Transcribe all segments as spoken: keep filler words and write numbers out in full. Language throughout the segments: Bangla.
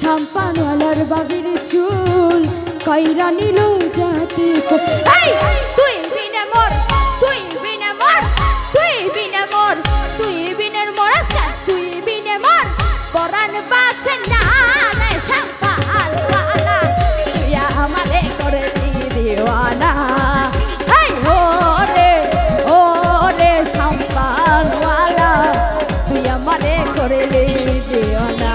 শাম্পানওয়ালার বাবির চুল কইরা নিল জাতি এই তুই বিনে মোর তুই বিনে মোর তুই বিনে মোর তুই বিনের মোরাসা তুই বিনে মোর পরাণ বাঁচে না রে শাম্পানওয়ালা তুই আমারে করে দিওয়ানা এই ও রে ও রে শাম্পানওয়ালা তুই আমারে করে দিওয়ানা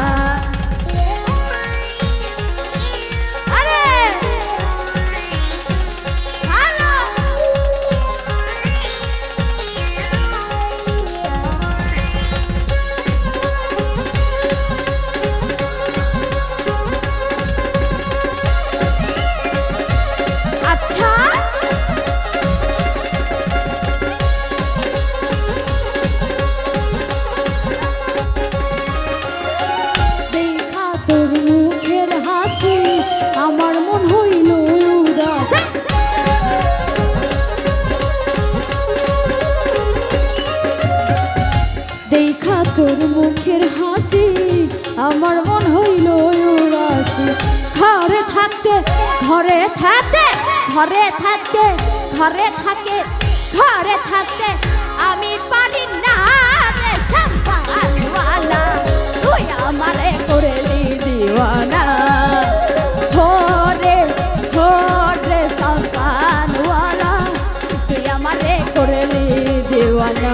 তোর মুখের হাসি আমার মন হইল উদাসী ঘরে থাকতে ঘরে থাকতে ঘরে থাকতে ঘরে থাকে ঘরে থাকতে আমি পারি না রে শাম্পানওয়ালা তুই আমারে করে দিওয়ানা ঘরে ঘরে শাম্পানওয়ালা তুই আমারে করে দিওয়ানা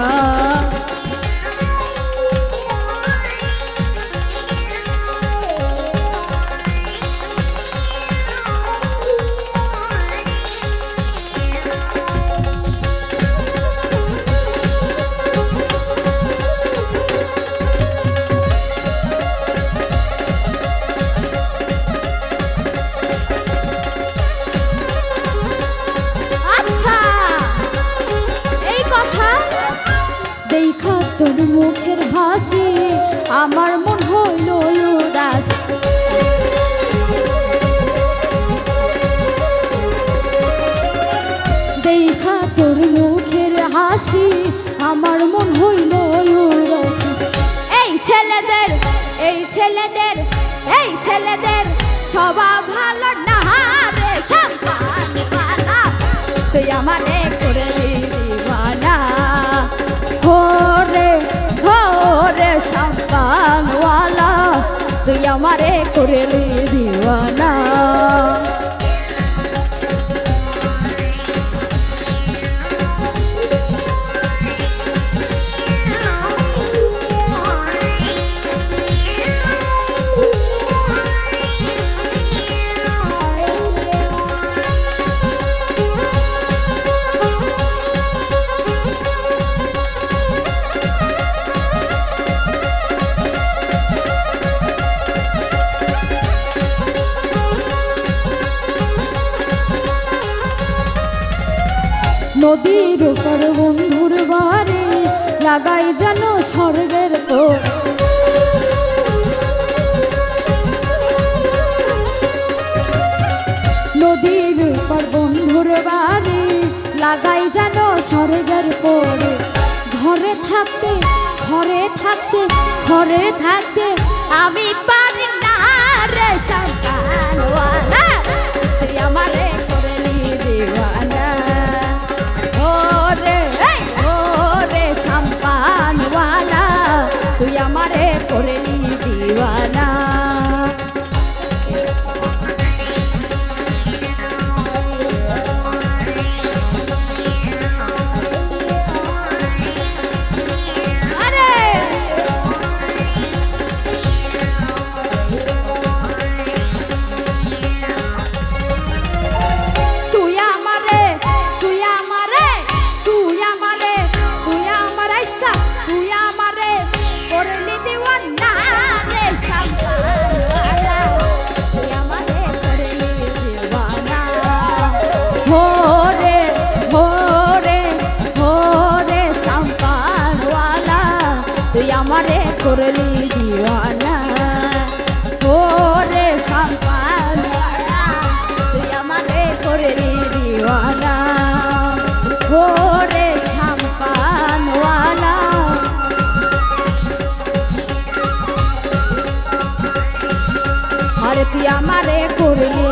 তোর মুখের হাসি আমার মন হইল উদাস দেখা তোর মুখের হাসি আমার মন হইল উদাস এই ছেলেদের এই ছেলেদের এই ছেলেদের স্বভাব ভালো না রে শাম্পানওয়ালা তুই আমারে করে দিওয়ানা ঘরে ঘরে শাম্পানওয়ালা তুই আমারে করে দিওয়ানা নদীর উপর বন্ধুর বাড়ি লাগাই যেন স্বর্গের কোণ নদীর উপর বন্ধুর বাড়ি লাগাই যেন স্বর্গের কোণ ঘরে থাকতে ঘরে থাকতে ঘরে থাকতে আমি পারি না রে শাম্পানওয়ালা তুই আমারে করে দিওয়ানা শাম্পানওয়ালা তুই আমারে করে দিওয়ানা ভোরে ভোরে ভোরে শাম্পানওয়ালা তুই আমারে করলি দিওয়ানা ভোরে শাম্পানওয়ালা তুই আমারে করলি দিওয়ানা ভোরে শাম্পানওয়ালা করলি